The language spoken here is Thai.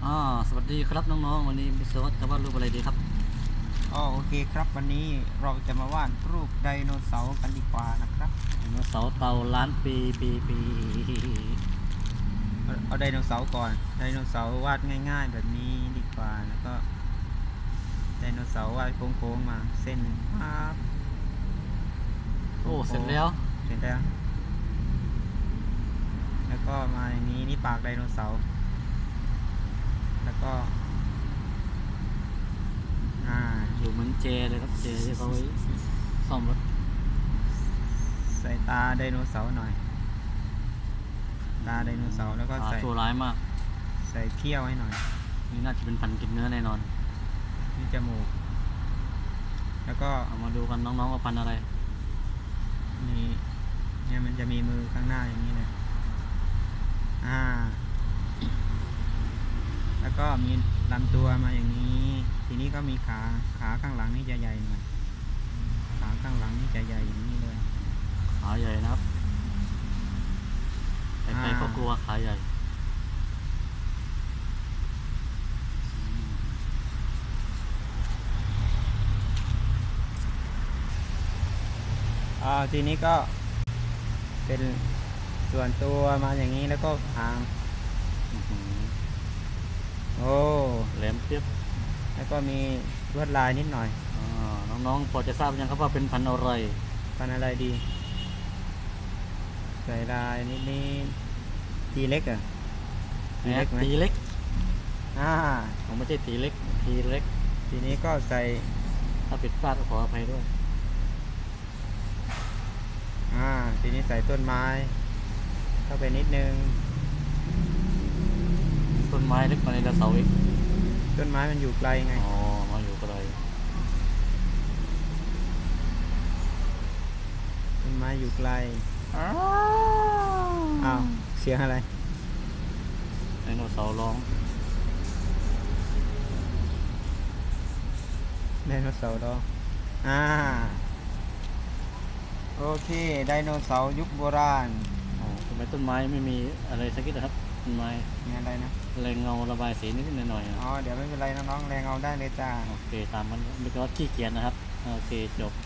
อ่าสวัสดีครับน้องๆวันนี้มิสเตอร์วัดจะวาดรูปอะไรดีครับโอเคครับวันนี้เราจะมาวาดรูปไดโนเสาร์กันดีกว่านะครับไดโนเสาร์เต่าล้านปีเอาไดโนเสาร์ก่อนไดโนเสาร์วาดง่ายๆแบบนี้ดีกว่าแล้วก็ไดโนเสาร์วาดโค้งๆมาเส้นปั๊บโอ้เสร็จแล้วเสร็จแล้วแล้วก็มาอย่างนี้นี่ปากไดโนเสาร์แล้วก็อยู่เหมือนเจเลยครับเจที่เขาไว้ซ่อมรถใส่ตาไดโนเสาร์หน่อยตาไดโนเสาร์แล้วก็ใส่ชั่วร้ายมากใส่เขี้ยวให้หน่อยนี่น่าจะเป็นพันธุ์กินเนื้อแน่นอนนี่จมูกแล้วก็เอามาดูกันน้องๆว่าพันธุ์อะไรนี่เนี่ยมันจะมีมือข้างหน้าอย่างนี้เลยแล้วก็มีลำตัวมาอย่างนี้ทีนี้ก็มีขาข้างหลังนี่จะใหญ่หน่อยขาข้างหลังนี่จะใหญ่อย่างนี้เลยขาใหญ่นะครับใครๆก็กลัวขาใหญ่ทีนี้ก็เป็นส่วนตัวมาอย่างนี้แล้วก็หางโอ้แหลมเทียบแล้วก็มีลวดลายนิดหน่อยน้องๆพอจะทราบยังครับว่าเป็นพันธุ์อะไรพันอะไรดีใส่ลายนิดทีเล็กอ่ะตีเล็กไหมตีเล็กอ่าผมไม่ใช่ตีเล็กทีเล็กทีนี้ก็ใส่ถ้าผิดพลาดก็ขออภัยด้วยทีนี้ใส่ต้นไม้เข้าไปนิดนึงต้นไม้เล็กกว่าไดโนเสาร์อีกต้นไม้มันอยู่ไกลไงมาอยู่ไกลต้นไม้อยู่ไกลเสียงอะไรไดโนเสาร์ร้องไดโนเสาร์ร้องโอเคไดโนเสาร์ยุคโบราณทำไมต้นไม้ไม่มีอะไรสักนิดนะครับต้นไม้มีอะไรนะแรงเงาระบายสีนิดหน่อยเดี๋ยวไม่เป็นไรน้องๆแรงเงาได้เลยจ้าโอเคตามมันไม่ก็ขี้เกียจนะครับโอเคจบ